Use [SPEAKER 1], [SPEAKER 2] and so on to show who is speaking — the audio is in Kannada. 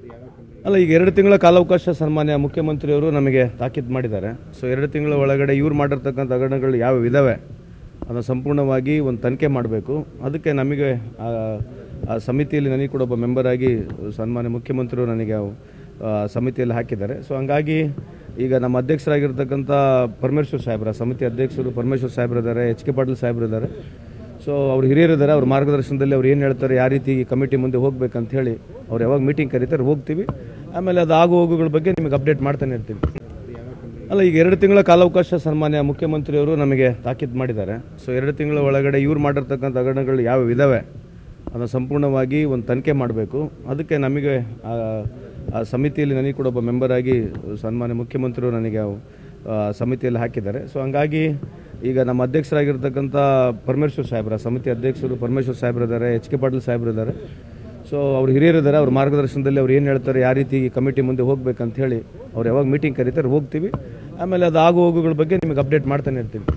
[SPEAKER 1] ಅಲ್ಲ, ಈಗ 2 ತಿಂಗಳ ಕಾಲಾವಕಾಶ ಸನ್ಮಾನ್ಯ ಮುಖ್ಯಮಂತ್ರಿಯವರು ನಮಗೆ ತಾಕೀತು ಮಾಡಿದ್ದಾರೆ. ಸೊ 2 ತಿಂಗಳ ಒಳಗಡೆ ಇವ್ರು ಮಾಡಿರ್ತಕ್ಕಂಥ ಹಗರಣಗಳು ಯಾವ ಇದ್ದಾವೆ ಅದನ್ನು ಸಂಪೂರ್ಣವಾಗಿ ಒಂದು ತನಿಖೆ ಮಾಡಬೇಕು. ಅದಕ್ಕೆ ನಮಗೆ ಆ ಸಮಿತಿಯಲ್ಲಿ ನನಗೆ ಕೂಡ ಒಬ್ಬ ಮೆಂಬರ್ ಆಗಿ ಸನ್ಮಾನ್ಯ ಮುಖ್ಯಮಂತ್ರಿಯವರು ನನಗೆ ಸಮಿತಿಯಲ್ಲಿ ಹಾಕಿದ್ದಾರೆ. ಸೊ ಹಂಗಾಗಿ ಈಗ ನಮ್ಮ ಅಧ್ಯಕ್ಷರಾಗಿರ್ತಕ್ಕಂಥ ಪರಮೇಶ್ವರ್ ಸಾಹೇಬ್ರ ಸಮಿತಿ ಅಧ್ಯಕ್ಷರು ಪರಮೇಶ್ವರ್ ಸಾಹೇಬ್ರಿದ್ದಾರೆ, HK ಪಾಟೀಲ್ ಸಾಹೇಬ್ರಿದ್ದಾರೆ. ಸೊ ಅವ್ರು ಹಿರಿಯರಿದ್ದಾರೆ. ಅವ್ರ ಮಾರ್ಗದರ್ಶನದಲ್ಲಿ ಅವ್ರು ಏನು ಹೇಳ್ತಾರೆ, ಯಾವ ರೀತಿ ಕಮಿಟಿ ಮುಂದೆ ಹೋಗ್ಬೇಕಂತ ಹೇಳಿ ಅವ್ರು ಯಾವಾಗ ಮೀಟಿಂಗ್ ಕರೀತಾರೆ ಹೋಗ್ತೀವಿ. ಆಮೇಲೆ ಅದು ಆಗು ಹೋಗುಗಳ ಬಗ್ಗೆ ನಿಮಗೆ ಅಪ್ಡೇಟ್ ಮಾಡ್ತಾನೆ ಇರ್ತೀವಿ. ಅಲ್ಲ, ಈಗ 2 ತಿಂಗಳ ಕಾಲಾವಕಾಶ ಸನ್ಮಾನ್ಯ ಮುಖ್ಯಮಂತ್ರಿಯವರು ನಮಗೆ ತಾಕೀತು ಮಾಡಿದ್ದಾರೆ. ಸೊ 2 ತಿಂಗಳ ಒಳಗಡೆ ಇವ್ರು ಮಾಡಿರ್ತಕ್ಕಂಥ ಹಗರಣಗಳು ಯಾವ ಇದ್ದಾವೆ ಅದನ್ನು ಸಂಪೂರ್ಣವಾಗಿ ಒಂದು ತನಿಖೆ ಮಾಡಬೇಕು. ಅದಕ್ಕೆ ನಮಗೆ ಆ ಸಮಿತಿಯಲ್ಲಿ ನನಗೆ ಕೂಡ ಒಬ್ಬ ಮೆಂಬರ್ ಆಗಿ ಸನ್ಮಾನ್ಯ ಮುಖ್ಯಮಂತ್ರಿಯವರು ನನಗೆ ಸಮಿತಿಯಲ್ಲಿ ಹಾಕಿದ್ದಾರೆ. ಸೊ ಹಂಗಾಗಿ ಈಗ ನಮ್ಮ ಅಧ್ಯಕ್ಷರಾಗಿರ್ತಕ್ಕಂಥ ಪರಮೇಶ್ವರ್ ಸಾಹೇಬ್ರ ಸಮಿತಿ ಅಧ್ಯಕ್ಷರು ಪರಮೇಶ್ವರ್ ಸಾಹೇಬ್ರಿದ್ದಾರೆ, HK ಪಾಟೀಲ್ ಸಾಹೇಬ್ರಿದ್ದಾರೆ. ಸೊ ಅವ್ರು ಹಿರಿಯರಿದ್ದಾರೆ. ಅವ್ರ ಮಾರ್ಗದರ್ಶನದಲ್ಲಿ ಅವ್ರು ಏನು ಹೇಳ್ತಾರೆ, ಯಾವ ರೀತಿ ಕಮಿಟಿ ಮುಂದೆ ಹೋಗ್ಬೇಕಂತ ಹೇಳಿ ಅವ್ರು ಯಾವಾಗ ಮೀಟಿಂಗ್ ಕರೀತಾರೆ ಹೋಗ್ತೀವಿ. ಆಮೇಲೆ ಅದು ಆಗು ಹೋಗುಗಳ ಬಗ್ಗೆ ನಿಮಗೆ ಅಪ್ಡೇಟ್ ಮಾಡ್ತಾನೆ ಇರ್ತೀವಿ.